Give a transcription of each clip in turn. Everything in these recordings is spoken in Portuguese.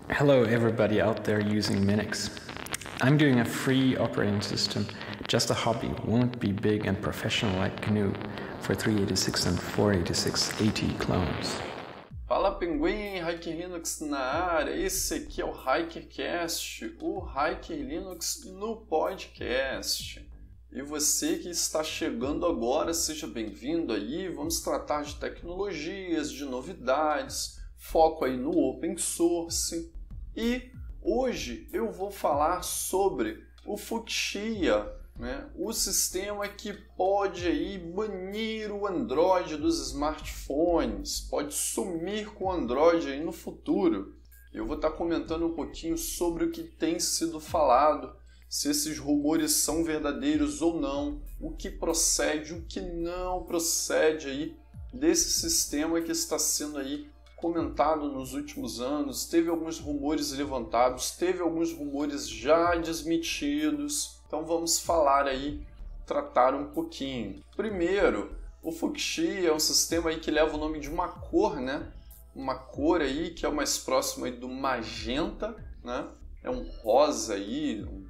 Hello everybody out there using Linux. I'm doing a free operating system, just a hobby, won't be big and professional like GNU for 386 and 486 AT clones. Fala Pinguim, Hiker Linux na área, esse aqui é o HikerCast, o Hiker Linux no podcast. E você que está chegando agora, seja bem-vindo aí, vamos tratar de tecnologias, de novidades, foco aí no open source. E hoje eu vou falar sobre o Fuchsia, né? O sistema que pode aí banir o Android dos smartphones, pode sumir com o Android aí no futuro. Eu vou estar comentando um pouquinho sobre o que tem sido falado, se esses rumores são verdadeiros ou não, o que procede, o que não procede aí desse sistema que está sendo aí comentado nos últimos anos. Teve alguns rumores levantados, teve alguns rumores já desmentidos. Então vamos falar aí, tratar um pouquinho. Primeiro, o Fuchsia é um sistema aí que leva o nome de uma cor, né? Uma cor aí que é o mais próximo aí do magenta, né? É um rosa aí, um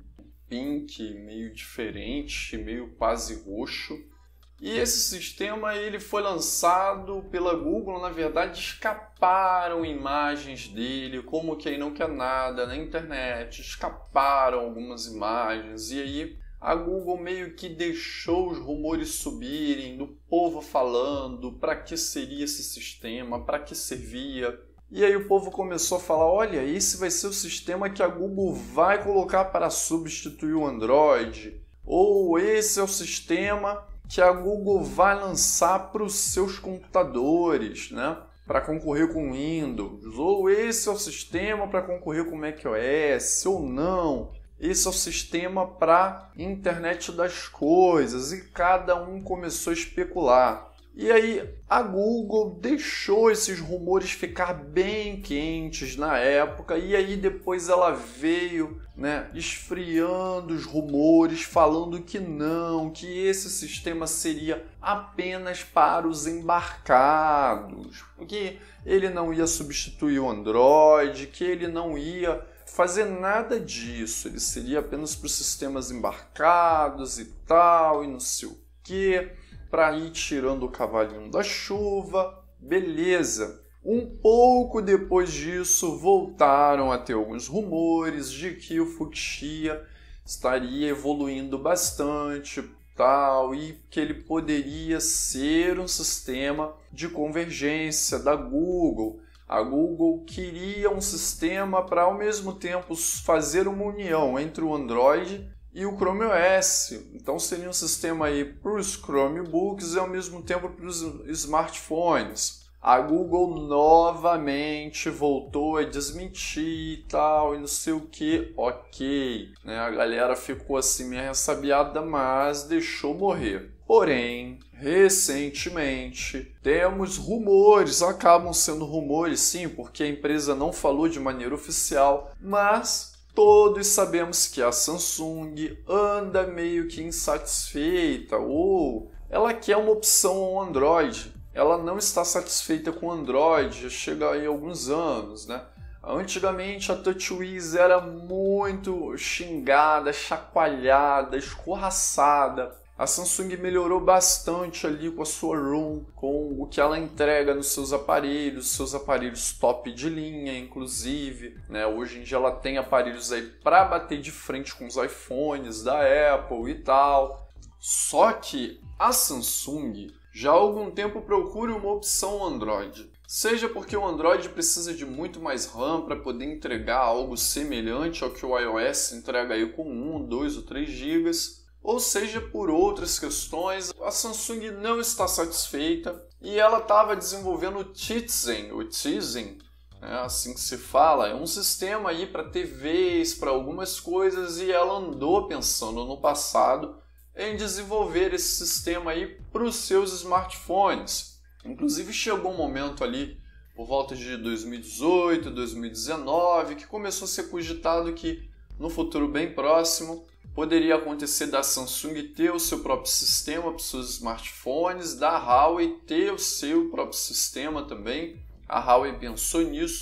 pink meio diferente, meio quase roxo. E esse sistema ele foi lançado pela Google, na verdade escaparam imagens dele, como quem não quer nada na internet, escaparam algumas imagens e aí a Google meio que deixou os rumores subirem, do povo falando para que seria esse sistema, para que servia. E aí o povo começou a falar, olha, esse vai ser o sistema que a Google vai colocar para substituir o Android, ou esse é o sistema que a Google vai lançar para os seus computadores, né? Para concorrer com o Windows, ou esse é o sistema para concorrer com o macOS, ou não. Esse é o sistema para internet das coisas, e cada um começou a especular. E aí a Google deixou esses rumores ficar bem quentes na época e aí depois ela veio, né, esfriando os rumores, falando que não, que esse sistema seria apenas para os embarcados, que ele não ia substituir o Android, que ele não ia fazer nada disso, ele seria apenas para os sistemas embarcados e tal, e não sei o quê, para ir tirando o cavalinho da chuva, beleza. Um pouco depois disso, voltaram a ter alguns rumores de que o Fuchsia estaria evoluindo bastante, tal, e que ele poderia ser um sistema de convergência da Google. A Google queria um sistema para, ao mesmo tempo, fazer uma união entre o Android e o Chrome OS. Então seria um sistema aí para os Chromebooks e ao mesmo tempo para os smartphones. A Google novamente voltou a desmentir e tal, e não sei o que, ok. Né? A galera ficou assim meio ressabiada, mas deixou morrer. Porém, recentemente, temos rumores, acabam sendo rumores sim, porque a empresa não falou de maneira oficial, mas todos sabemos que a Samsung anda meio que insatisfeita ou ela quer uma opção ao Android. Ela não está satisfeita com o Android, já chega aí alguns anos, né? Antigamente a TouchWiz era muito xingada, chacoalhada, escorraçada. A Samsung melhorou bastante ali com a sua ROM, com o que ela entrega nos seus aparelhos top de linha, inclusive. Né? Hoje em dia ela tem aparelhos aí para bater de frente com os iPhones da Apple e tal. Só que a Samsung já há algum tempo procura uma opção Android. Seja porque o Android precisa de muito mais RAM para poder entregar algo semelhante ao que o iOS entrega aí com 1, 2 ou 3 GB. Ou seja, por outras questões, a Samsung não está satisfeita e ela estava desenvolvendo o Tizen, assim que se fala, é um sistema aí para TVs, para algumas coisas, e ela andou pensando no passado em desenvolver esse sistema aí para os seus smartphones. Inclusive chegou um momento ali, por volta de 2018, 2019, que começou a ser cogitado que no futuro bem próximo poderia acontecer da Samsung ter o seu próprio sistema para os seus smartphones, da Huawei ter o seu próprio sistema também. A Huawei pensou nisso,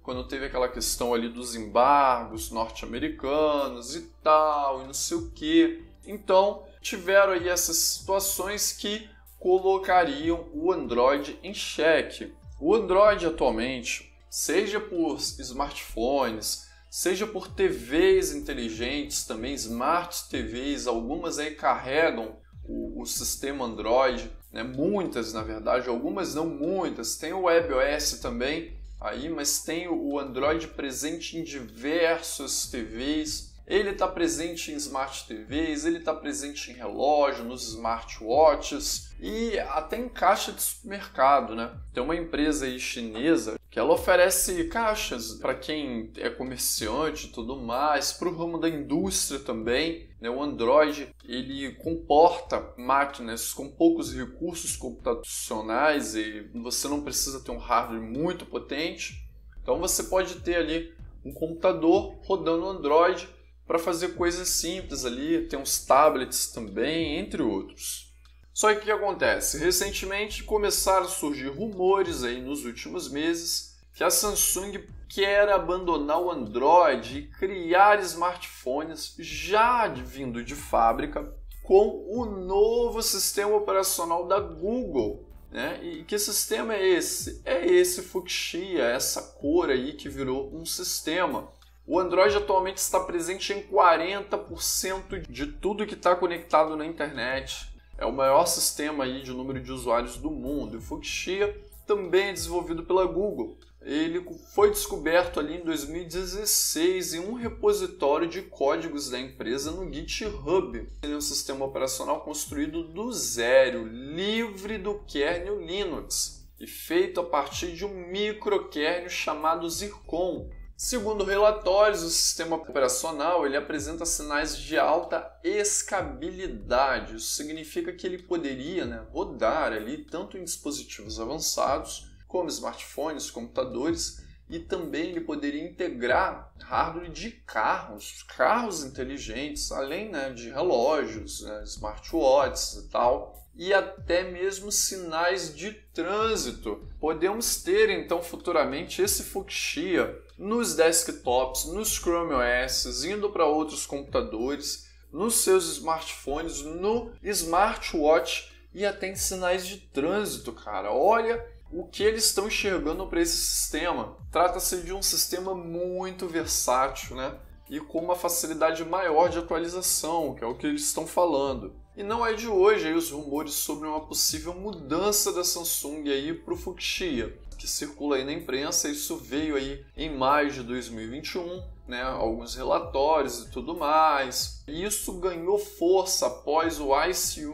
quando teve aquela questão ali dos embargos norte-americanos e tal, e não sei o quê. Então, tiveram aí essas situações que colocariam o Android em xeque. O Android atualmente, seja por smartphones, seja por TVs inteligentes, também Smart TVs, algumas aí carregam o sistema Android, né? Muitas na verdade, algumas não muitas, tem o WebOS também aí, mas tem o Android presente em diversas TVs. Ele está presente em Smart TVs, ele está presente em relógio, nos smartwatches e até em caixa de supermercado, né? Tem uma empresa aí chinesa que ela oferece caixas para quem é comerciante e tudo mais, para o ramo da indústria também, né? O Android, ele comporta máquinas com poucos recursos computacionais e você não precisa ter um hardware muito potente. Então você pode ter ali um computador rodando Android para fazer coisas simples ali, tem uns tablets também, entre outros. Só que o que acontece? Recentemente começaram a surgir rumores aí nos últimos meses que a Samsung quer abandonar o Android e criar smartphones já vindo de fábrica com o novo sistema operacional da Google. Né? E que sistema é esse? É esse Fuchsia, essa cor aí que virou um sistema. O Android atualmente está presente em 40% de tudo que está conectado na internet. É o maior sistema aí de número de usuários do mundo. E o Fuchsia também é desenvolvido pela Google. Ele foi descoberto ali em 2016 em um repositório de códigos da empresa no GitHub. Ele é um sistema operacional construído do zero, livre do kernel Linux e feito a partir de um microkernel chamado Zircon. Segundo relatórios, o sistema operacional ele apresenta sinais de alta escalabilidade. Isso significa que ele poderia, né, rodar ali tanto em dispositivos avançados como smartphones, computadores, e também ele poderia integrar hardware de carros inteligentes, além, né, de relógios, né, smartwatches e tal, e até mesmo sinais de trânsito. Podemos ter então futuramente esse Fuchsia nos desktops, nos Chrome OS, indo para outros computadores, nos seus smartphones, no smartwatch e até em sinais de trânsito, cara. Olha o que eles estão enxergando para esse sistema. Trata-se de um sistema muito versátil, né? E com uma facilidade maior de atualização, que é o que eles estão falando. E não é de hoje aí os rumores sobre uma possível mudança da Samsung aí para o Fuchsia, que circula aí na imprensa. Isso veio aí em maio de 2021, né? Alguns relatórios e tudo mais. E isso ganhou força após o Ice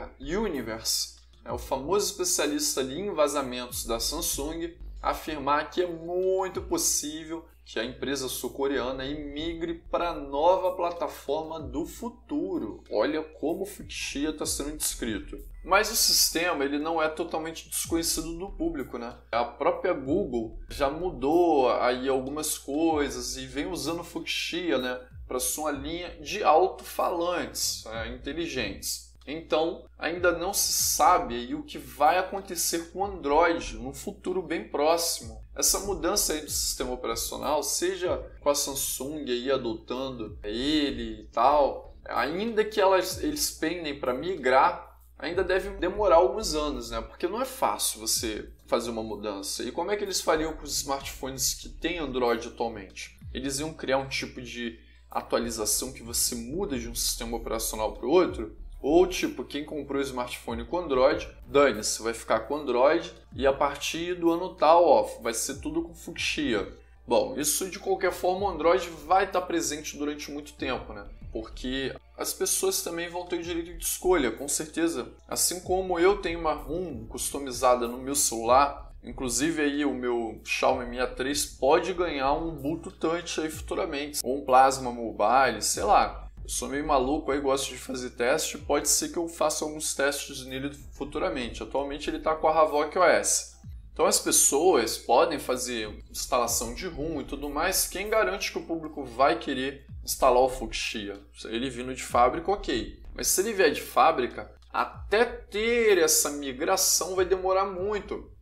Universe, o famoso especialista ali em vazamentos da Samsung, afirmar que é muito possível que a empresa sul-coreana migre para a nova plataforma do futuro. Olha como o Fuchsia está sendo descrito. Mas o sistema ele não é totalmente desconhecido do público, né? A própria Google já mudou aí algumas coisas e vem usando o Fuchsia, né, para sua linha de alto-falantes inteligentes. Então, ainda não se sabe aí o que vai acontecer com o Android no futuro bem próximo. Essa mudança aí do sistema operacional, seja com a Samsung aí adotando ele e tal, ainda que eles pendem para migrar, ainda deve demorar alguns anos, né? Porque não é fácil você fazer uma mudança. E como é que eles fariam com os smartphones que têm Android atualmente? Eles iam criar um tipo de atualização que você muda de um sistema operacional para o outro? Ou tipo, quem comprou o smartphone com Android, dane-se, vai ficar com Android e a partir do ano tal, vai ser tudo com Fuchsia. Bom, isso de qualquer forma o Android vai estar presente durante muito tempo, né? Porque as pessoas também vão ter o direito de escolha, com certeza. Assim como eu tenho uma ROM customizada no meu celular, inclusive aí o meu Xiaomi Mi A3 pode ganhar um Bluetooth Touch aí futuramente, ou um Plasma Mobile, sei lá. Eu sou meio maluco aí, gosto de fazer teste, pode ser que eu faça alguns testes nele futuramente. Atualmente ele está com a Havok OS. Então as pessoas podem fazer instalação de ROM e tudo mais, quem garante que o público vai querer instalar o Fuchsia? Se ele vindo de fábrica, ok. Mas se ele vier de fábrica, até ter essa migração vai demorar muito.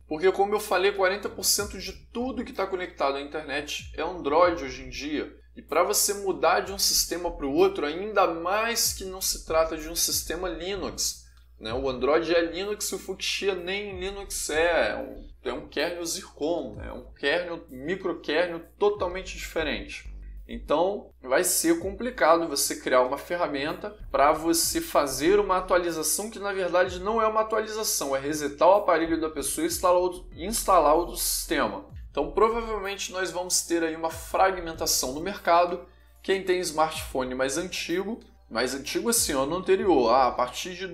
Porque, como eu falei, 40% de tudo que está conectado à internet é Android hoje em dia. E para você mudar de um sistema para o outro, ainda mais que não se trata de um sistema Linux, né? O Android é Linux e o Fuchsia nem Linux é um kernel Zircon, é um kernel, microkernel totalmente diferente. Então, vai ser complicado você criar uma ferramenta para você fazer uma atualização que, na verdade, não é uma atualização, é resetar o aparelho da pessoa e instalar outro sistema. Então, provavelmente, nós vamos ter aí uma fragmentação no mercado. Quem tem smartphone mais antigo assim, ano anterior, a partir de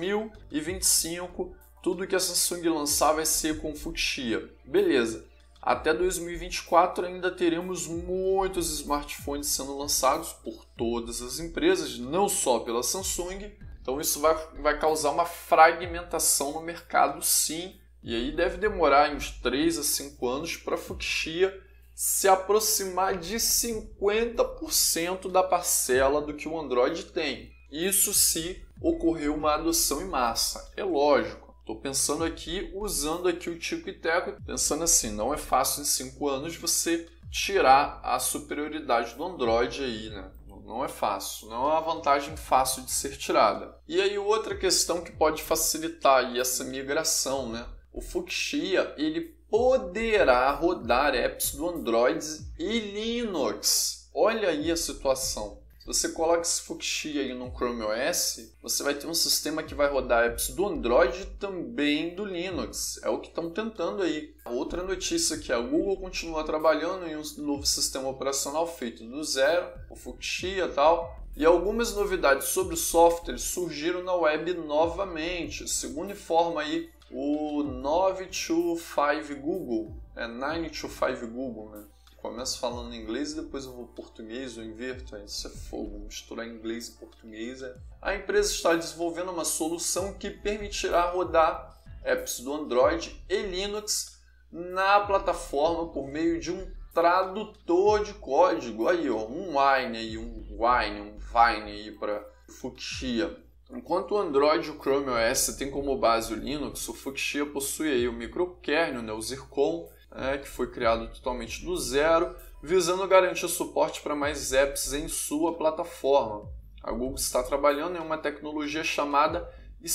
2025, tudo que a Samsung lançar vai ser com Fuchsia. Beleza. Até 2024 ainda teremos muitos smartphones sendo lançados por todas as empresas, não só pela Samsung. Então isso vai causar uma fragmentação no mercado, sim. E aí deve demorar uns 3 a 5 anos para a Fuchsia se aproximar de 50% da parcela do que o Android tem. Isso se ocorrer uma adoção em massa. É lógico. Estou pensando aqui, usando aqui o tico e teco, pensando assim, não é fácil em 5 anos você tirar a superioridade do Android aí, né? Não é fácil, não é uma vantagem fácil de ser tirada. E aí outra questão que pode facilitar aí essa migração, né? O Fuchsia, ele poderá rodar apps do Android e Linux. Olha aí a situação. Se você coloca esse Fuchsia aí no Chrome OS, você vai ter um sistema que vai rodar apps do Android e também do Linux. É o que estão tentando aí. Outra notícia que a Google continua trabalhando em um novo sistema operacional feito do zero, o Fuchsia e tal. E algumas novidades sobre o software surgiram na web novamente. Segundo informa aí o 925 Google, 925 Google, né? Começo falando em inglês e depois eu vou português, eu inverto, isso é fogo, misturar inglês e português. A empresa está desenvolvendo uma solução que permitirá rodar apps do Android e Linux na plataforma por meio de um tradutor de código. Aí, ó, um Wine aí para Fuchsia. Enquanto o Android e o Chrome OS tem como base o Linux, o Fuchsia possui aí o microkernel, né, o Zircon, que foi criado totalmente do zero, visando garantir suporte para mais apps em sua plataforma. A Google está trabalhando em uma tecnologia chamada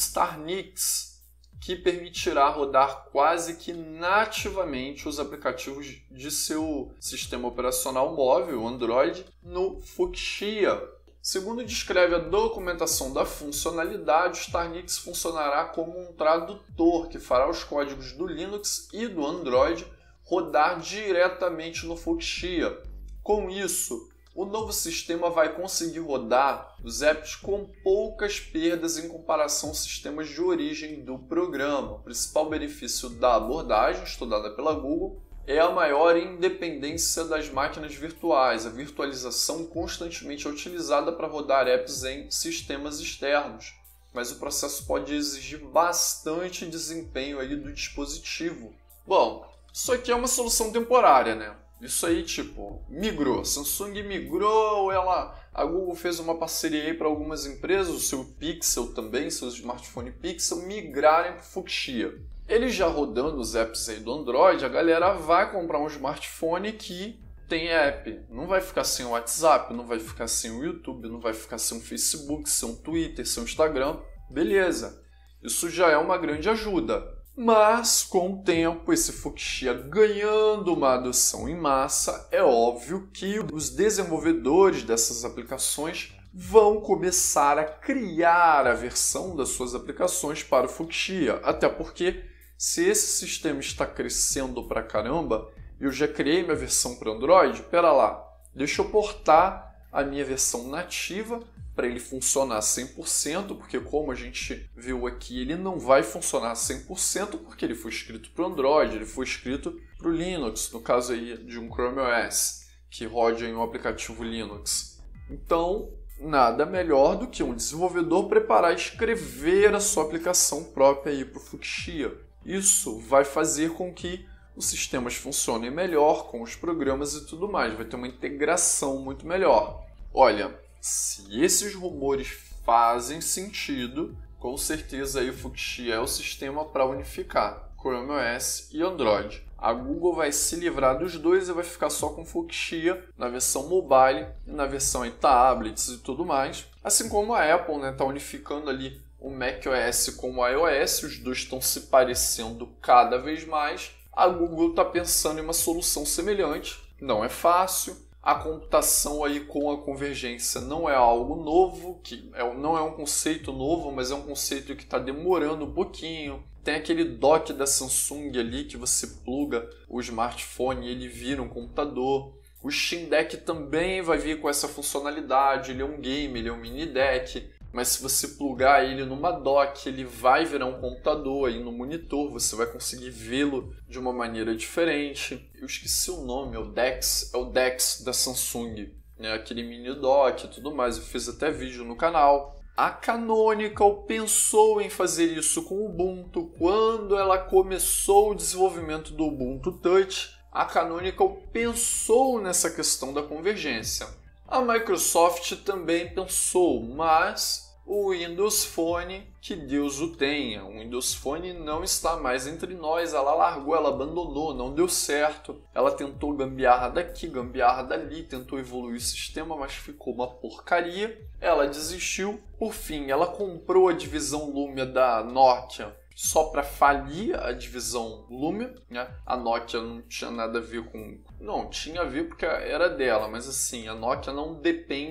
StarNix, que permitirá rodar quase que nativamente os aplicativos de seu sistema operacional móvel, Android, no Fuchsia. Segundo descreve a documentação da funcionalidade, o StarNix funcionará como um tradutor que fará os códigos do Linux e do Android rodar diretamente no Fuchsia. Com isso, o novo sistema vai conseguir rodar os apps com poucas perdas em comparação aos sistemas de origem do programa. O principal benefício da abordagem, estudada pela Google, é a maior independência das máquinas virtuais. A virtualização constantemente é utilizada para rodar apps em sistemas externos, mas o processo pode exigir bastante desempenho aí do dispositivo. Bom, isso aqui é uma solução temporária, né? Isso aí, tipo, migrou. Samsung migrou, a Google fez uma parceria aí para algumas empresas, o seu Pixel também, seu smartphone Pixel, migrarem para o Fuchsia. Ele já rodando os apps aí do Android, a galera vai comprar um smartphone que tem app. Não vai ficar sem o WhatsApp, não vai ficar sem o YouTube, não vai ficar sem o Facebook, sem o Twitter, sem o Instagram. Beleza, isso já é uma grande ajuda. Mas, com o tempo, esse Fuchsia ganhando uma adoção em massa, é óbvio que os desenvolvedores dessas aplicações vão começar a criar a versão das suas aplicações para o Fuchsia. Até porque, se esse sistema está crescendo pra caramba, eu já criei minha versão para Android, pera lá, deixa eu portar a minha versão nativa para ele funcionar 100%, porque como a gente viu aqui, ele não vai funcionar 100% porque ele foi escrito para o Android, ele foi escrito para o Linux, no caso aí de um Chrome OS, que roda em um aplicativo Linux. Então, nada melhor do que um desenvolvedor preparar e escrever a sua aplicação própria aí para o Fuchsia. Isso vai fazer com que os sistemas funcionem melhor com os programas e tudo mais, vai ter uma integração muito melhor. Olha, se esses rumores fazem sentido, com certeza aí o Fuchsia é o sistema para unificar. Chrome OS e Android. A Google vai se livrar dos dois e vai ficar só com Fuchsia na versão mobile e na versão em tablets e tudo mais. Assim como a Apple, né, tá unificando ali o macOS com o iOS, os dois estão se parecendo cada vez mais. A Google está pensando em uma solução semelhante, não é fácil. A computação aí com a convergência não é algo novo, não é um conceito novo, mas é um conceito que está demorando um pouquinho. Tem aquele dock da Samsung ali que você pluga o smartphone e ele vira um computador. O Steam Deck também vai vir com essa funcionalidade, ele é um game, ele é um mini deck. Mas se você plugar ele numa dock, ele vai virar um computador, aí no monitor você vai conseguir vê-lo de uma maneira diferente. Eu esqueci o nome, é o DeX da Samsung, né? Aquele mini dock e tudo mais, eu fiz até vídeo no canal. A Canonical pensou em fazer isso com o Ubuntu quando ela começou o desenvolvimento do Ubuntu Touch. A Canonical pensou nessa questão da convergência. A Microsoft também pensou, mas o Windows Phone, que Deus o tenha, o Windows Phone não está mais entre nós, ela largou, ela abandonou, não deu certo. Ela tentou gambiarra daqui, gambiarra dali, tentou evoluir o sistema, mas ficou uma porcaria. Ela desistiu, por fim, ela comprou a divisão Lumia da Nokia só para falir a divisão Lumia, né? A Nokia não tinha nada a ver com... Não, tinha a ver porque era dela, mas assim, a Nokia não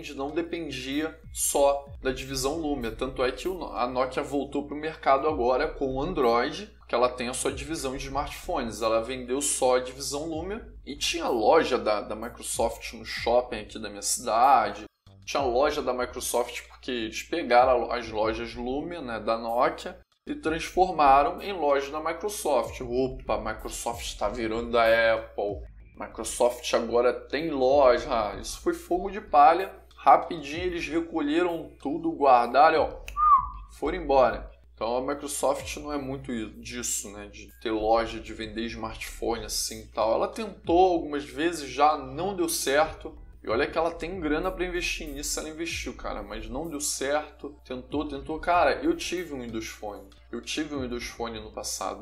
dependia só da divisão Lumia. Tanto é que a Nokia voltou para o mercado agora com o Android, que ela tem a sua divisão de smartphones. Ela vendeu só a divisão Lumia e tinha loja da Microsoft no shopping aqui da minha cidade. Tinha loja da Microsoft porque eles pegaram as lojas Lumia, né, da Nokia, e transformaram em loja da Microsoft. Opa, a Microsoft está virando da Apple. Microsoft agora tem loja. Isso foi fogo de palha. Rapidinho eles recolheram tudo, guardaram e ó, foram embora. Então a Microsoft não é muito disso, né? De ter loja, de vender smartphone assim e tal. Ela tentou algumas vezes, já não deu certo. E olha que ela tem grana para investir nisso, ela investiu, cara, mas não deu certo. Tentou. Cara, eu tive um Windows Phone. Eu tive um Windows Phone no passado.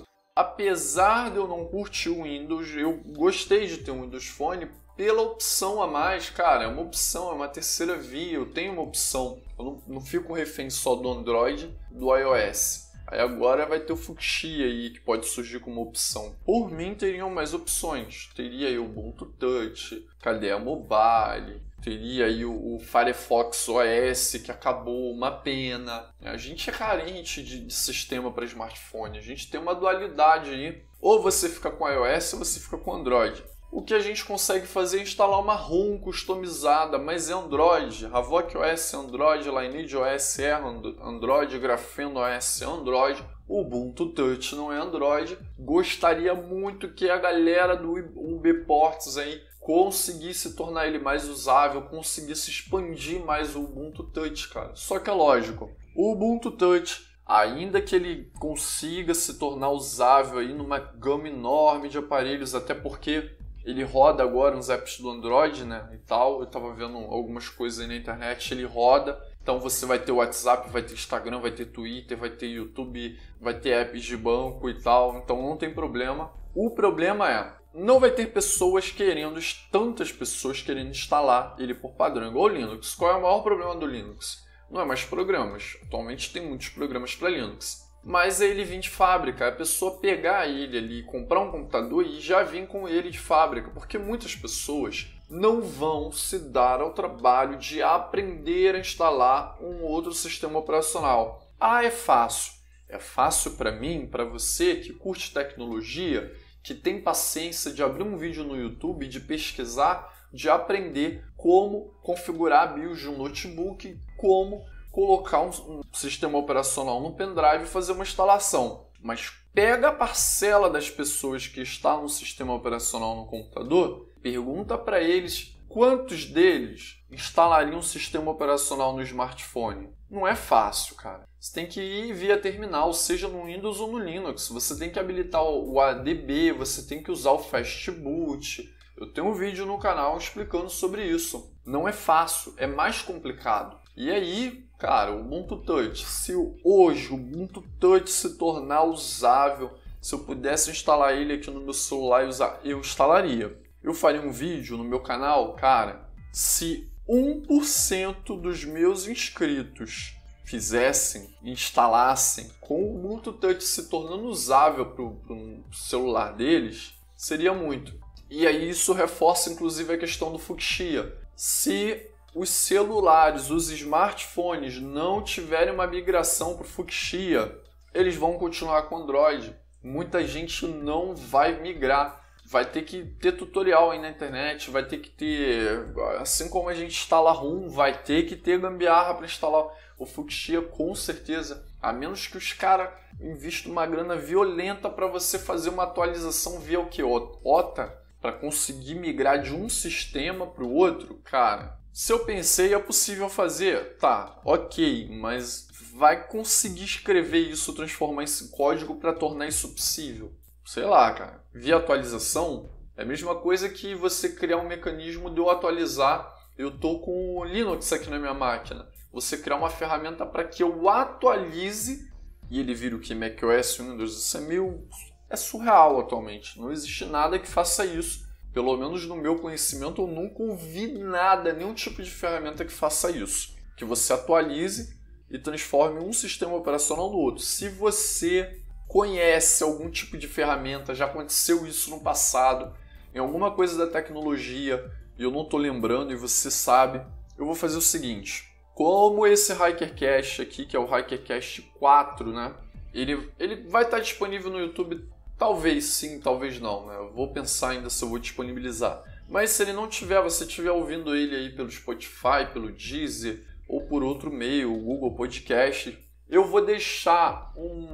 Apesar de eu não curtir o Windows, eu gostei de ter um Windows Phone pela opção a mais. Cara, é uma opção, é uma terceira via. Eu tenho uma opção. Eu não fico refém só do Android, do iOS. Aí agora vai ter o Fuchsia aí, que pode surgir como opção. Por mim, teriam mais opções. Teria aí o Ubuntu Touch, cadê a Mobile? Teria aí o Firefox OS, que acabou, uma pena. A gente é carente de sistema para smartphone. A gente tem uma dualidade aí. Ou você fica com iOS ou você fica com Android. O que a gente consegue fazer é instalar uma ROM customizada, mas é Android. Havoc OS é Android, Lineage OS é Android, Graphene OS é Android. O Ubuntu Touch não é Android. Gostaria muito que a galera do UBports aí conseguisse tornar ele mais usável, conseguisse expandir mais o Ubuntu Touch, cara. Só que é lógico, o Ubuntu Touch, ainda que ele consiga se tornar usável aí numa gama enorme de aparelhos, até porque ele roda agora nos apps do Android, né, e tal. Eu tava vendo algumas coisas aí na internet, ele roda. Então você vai ter o WhatsApp, vai ter Instagram, vai ter Twitter, vai ter YouTube, vai ter apps de banco e tal. Então não tem problema. O problema é, não vai ter tantas pessoas querendo instalar ele por padrão, igual o Linux. Qual é o maior problema do Linux? Não é mais programas. Atualmente tem muitos programas para Linux. Mas ele vem de fábrica, a pessoa pegar ele ali, comprar um computador e já vir com ele de fábrica, porque muitas pessoas não vão se dar ao trabalho de aprender a instalar um outro sistema operacional. Ah, é fácil. É fácil para mim, para você que curte tecnologia, que tem paciência de abrir um vídeo no YouTube, de pesquisar, de aprender como configurar a BIOS de um notebook, como colocar um sistema operacional no pendrive e fazer uma instalação. Mas pega a parcela das pessoas que está no sistema operacional no computador, pergunta para eles quantos deles instalariam um sistema operacional no smartphone. Não é fácil, cara. Você tem que ir via terminal, seja no Windows ou no Linux. Você tem que habilitar o ADB, você tem que usar o Fastboot. Eu tenho um vídeo no canal explicando sobre isso. Não é fácil, é mais complicado. E aí, cara, o Ubuntu Touch, se hoje o Ubuntu Touch se tornar usável, Se eu pudesse instalar ele aqui no meu celular e usar, eu instalaria. Eu faria um vídeo no meu canal, cara, se 1% dos meus inscritos instalassem com o Ubuntu Touch se tornando usável para o celular deles, seria muito. E aí isso reforça inclusive a questão do Fuchsia. Se os celulares, os smartphones não tiverem uma migração para o Fuchsia, eles vão continuar com Android. Muita gente não vai migrar. Vai ter que ter tutorial aí na internet, vai ter que ter, assim como a gente instala ROM, vai ter que ter gambiarra para instalar o Fuchsia, com certeza. A menos que os caras investam uma grana violenta para você fazer uma atualização via o que? OTA, para conseguir migrar de um sistema para o outro, cara. Se eu pensei, é possível fazer? Tá, ok, mas vai conseguir escrever isso, transformar esse código para tornar isso possível? Sei lá, cara. Via atualização, é a mesma coisa que você criar um mecanismo de eu atualizar. Eu tô com o Linux aqui na minha máquina. Você criar uma ferramenta para que eu atualize e ele vira o que? macOS, Windows. Isso é surreal atualmente. Não existe nada que faça isso. Pelo menos no meu conhecimento, eu nunca ouvi nada, nenhum tipo de ferramenta que faça isso. Que você atualize e transforme um sistema operacional no outro. Se você conhece algum tipo de ferramenta, já aconteceu isso no passado, em alguma coisa da tecnologia, e eu não estou lembrando e você sabe, eu vou fazer o seguinte. Como esse HikerCast aqui, que é o HikerCast 4, né? Ele vai estar disponível no YouTube, talvez sim, talvez não, né? Eu vou pensar ainda se eu vou disponibilizar. Mas se ele não tiver, você estiver ouvindo ele aí pelo Spotify, pelo Deezer ou por outro meio, o Google Podcast, eu vou deixar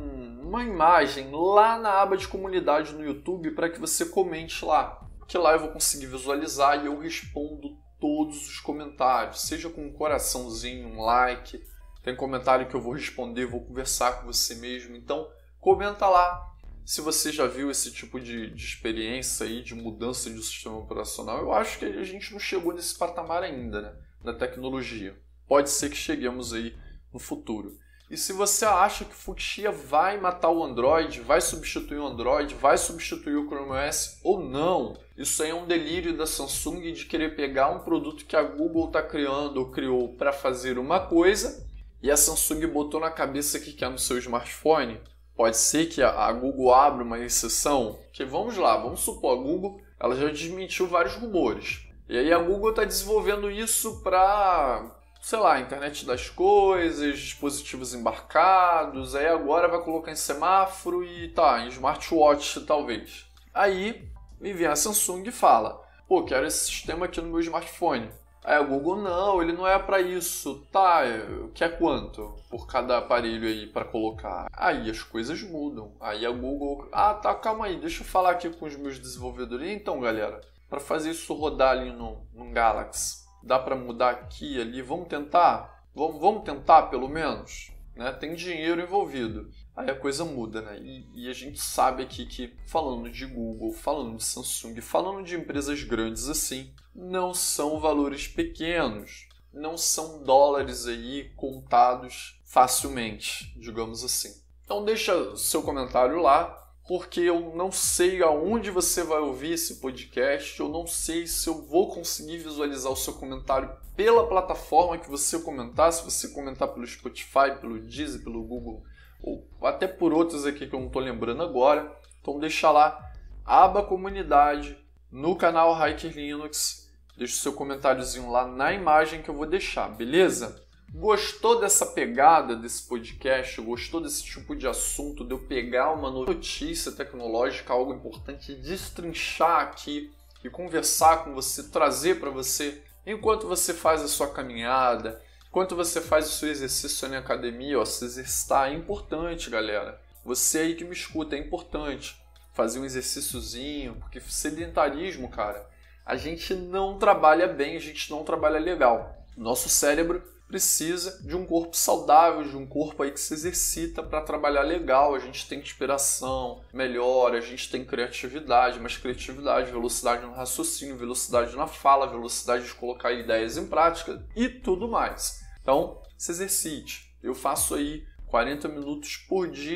uma imagem lá na aba de comunidade no YouTube para que você comente lá. Porque lá eu vou conseguir visualizar e eu respondo todos os comentários, seja com um coraçãozinho, um like. Tem comentário que eu vou responder, vou conversar com você mesmo. Então, comenta lá se você já viu esse tipo de experiência aí, de mudança de sistema operacional. Eu acho que a gente não chegou nesse patamar ainda, né, da tecnologia. Pode ser que cheguemos aí no futuro. E se você acha que o Fuchsia vai matar o Android, vai substituir o Android, vai substituir o Chrome OS ou não, isso aí é um delírio da Samsung de querer pegar um produto que a Google está criando ou criou para fazer uma coisa e a Samsung botou na cabeça que quer no seu smartphone. Pode ser que a Google abra uma exceção, que vamos lá, vamos supor, a Google ela já desmentiu vários rumores. E aí a Google está desenvolvendo isso para, sei lá, internet das coisas, dispositivos embarcados, aí agora vai colocar em semáforo e tá, em smartwatch talvez. Aí me vem a Samsung e fala, pô, quero esse sistema aqui no meu smartphone. Aí a Google, não, ele não é para isso. Tá, quer quanto por cada aparelho aí para colocar? Aí as coisas mudam. Aí a Google, tá, calma aí, deixa eu falar aqui com os meus desenvolvedores. Então, galera, para fazer isso rodar ali num Galaxy, dá para mudar aqui e ali? Vamos tentar? Vamos tentar pelo menos? Né? Tem dinheiro envolvido. Aí a coisa muda, né? E a gente sabe aqui que, falando de Google, falando de Samsung, falando de empresas grandes assim, não são valores pequenos. Não são dólares aí contados facilmente, digamos assim. Então deixa seu comentário lá, porque eu não sei aonde você vai ouvir esse podcast, eu não sei se eu vou conseguir visualizar o seu comentário pela plataforma que você comentar, se você comentar pelo Spotify, pelo Deezer, pelo Google, ou até por outros aqui que eu não estou lembrando agora. Então deixa lá, aba comunidade, no canal Hiker Linux, deixa o seu comentáriozinho lá na imagem que eu vou deixar, beleza? Gostou dessa pegada desse podcast? Gostou desse tipo de assunto, de eu pegar uma notícia tecnológica, algo importante, destrinchar aqui e conversar com você, trazer para você, enquanto você faz a sua caminhada, enquanto você faz o seu exercício na academia, ó, se exercitar é importante, galera. Você aí que me escuta, é importante fazer um exercíciozinho, porque sedentarismo, cara, a gente não trabalha bem, a gente não trabalha legal. Nosso cérebro precisa de um corpo saudável, de um corpo aí que se exercita para trabalhar legal. A gente tem inspiração melhor, a gente tem criatividade, mas criatividade, velocidade no raciocínio, velocidade na fala, velocidade de colocar ideias em prática e tudo mais. Então, se exercite. Eu faço aí 40 minutos por dia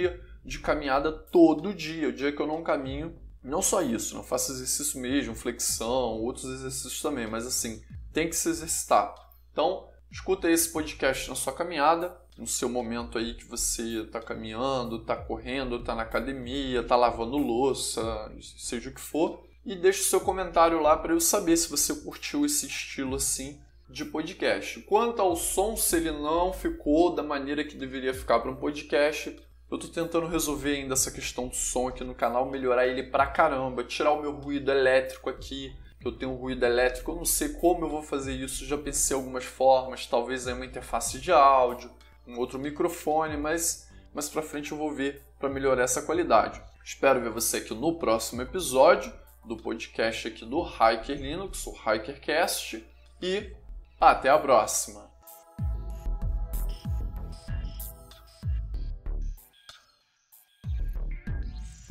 de caminhada todo dia. O dia que eu não caminho, não só isso, não faço exercício mesmo, flexão, outros exercícios também, mas assim, tem que se exercitar. Então, escuta esse podcast na sua caminhada, no seu momento aí que você está caminhando, está correndo, está na academia, está lavando louça, seja o que for, e deixa o seu comentário lá para eu saber se você curtiu esse estilo assim de podcast. Quanto ao som, se ele não ficou da maneira que deveria ficar para um podcast, eu estou tentando resolver ainda essa questão do som aqui no canal, melhorar ele pra caramba, tirar o meu ruído elétrico aqui, que eu tenho um ruído elétrico, eu não sei como eu vou fazer isso, já pensei em algumas formas, talvez aí uma interface de áudio, um outro microfone, mas mais pra frente eu vou ver para melhorar essa qualidade. Espero ver você aqui no próximo episódio do podcast aqui do Hiker Linux, o HikerCast, e até a próxima!